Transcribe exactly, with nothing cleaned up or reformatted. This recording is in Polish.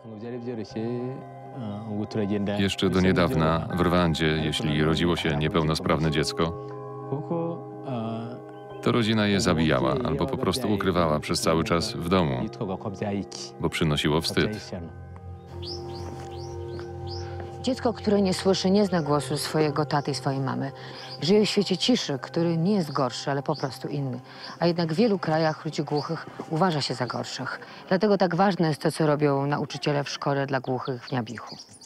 Jeszcze do niedawna w Rwandzie, jeśli rodziło się niepełnosprawne dziecko, to rodzina je zabijała albo po prostu ukrywała przez cały czas w domu, bo przynosiło wstyd. Dziecko, które nie słyszy, nie zna głosu swojego taty i swojej mamy, żyje w świecie ciszy, który nie jest gorszy, ale po prostu inny. A jednak w wielu krajach ludzi głuchych uważa się za gorszych. Dlatego tak ważne jest to, co robią nauczyciele w szkole dla głuchych w Niabichu.